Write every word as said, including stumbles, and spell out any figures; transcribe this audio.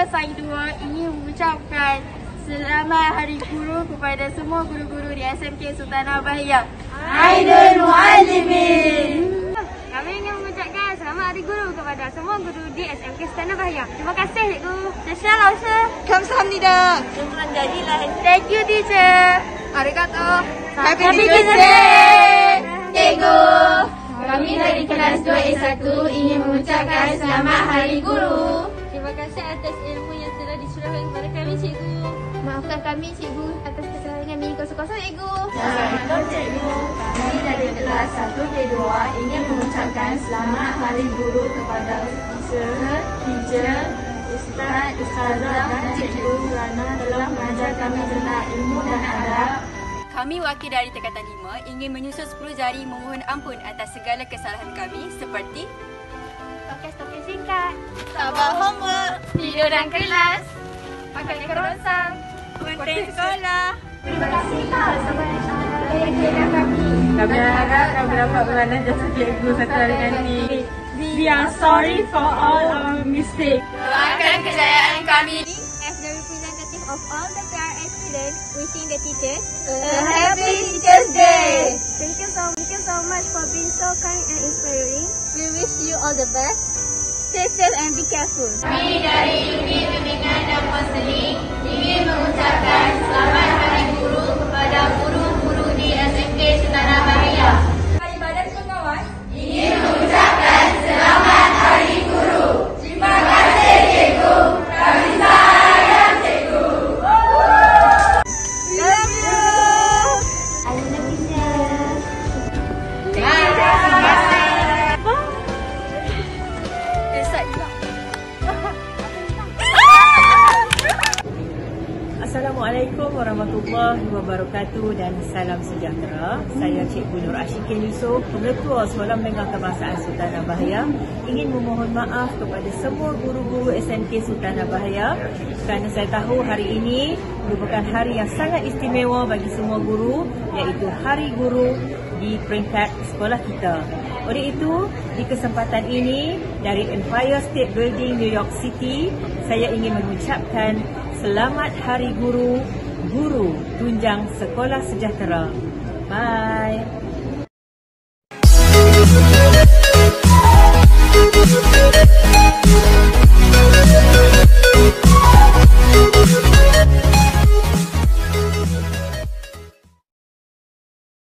saya dua ingin mengucapkan selamat Hari Guru kepada semua guru-guru di S M K Sultanah Bahiyah. Aidil Muallimin. Kami ingin mengucapkan selamat Hari Guru kepada semua guru di S M K Sultanah Bahiyah. Terima kasih cikgu. Terima kasih. Kamsahamnida. Syukran jazilan. Thank you teacher. Arigato. Happy Teacher's Day. Cikgu. Kami dari kelas dua A satu ingin mengucapkan selamat Hari Guru. Terima kasih atas ilmu yang telah disurahkan kepada kami cikgu. Maafkan kami cikgu atas kesalahan kami kosong-kosong cikgu. Assalamualaikum cikgu. Kami dari kelas satu B dua ingin mengucapkan selamat Hari Guru kepada teacher, teacher, ustaz, ustazah dan cikgu kerana telah mengajar kami tentang ilmu dan adab. Kami wakil dari Tingkatan lima ingin menyusun sepuluh jari memohon ampun atas segala kesalahan kami seperti Tokes-tokes singkat, Tak buat homework, tidur dalam kelas, makan kerongsang, penting sekolah. Terima kasih kepada pengajaran kami. Kami harap kami dapat berlalu jasa cikgu satu hari nanti. We are sorry for all our mistakes. Doakan kejayaan kami. As the representative of all the P R S students, wishing the teachers a Happy Teacher's Day. Thank you so, thank you so much for being so kind and inspiring. We wish you all the best. Stay safe and be careful. Kami dari Unit Bimbingan dan Konseling ingin mengucapkan selamat Hari Guru kepada guru-guru di S M K Sultanah Bahiyah. Hari Badan Pengawas ingin mengucapkan selamat Hari Guru. Terima kasih cikgu. Kami sayang cikgu. Love you. I love you, teacher. Assalamualaikum warahmatullahi wabarakatuh dan salam sejahtera. Saya Cikgu Nur Ashikin Yusof, Pengetua Sekolah Menengah Kebangsaan Sultanah Bahiyah, ingin memohon maaf kepada semua guru-guru S M K Sultanah Bahiyah kerana saya tahu hari ini merupakan hari yang sangat istimewa bagi semua guru, iaitu Hari Guru di peringkat sekolah kita. Oleh itu, di kesempatan ini dari Empire State Building, New York City, saya ingin mengucapkan Selamat Hari Guru, Guru Tunjang Sekolah Sejahtera. Bye.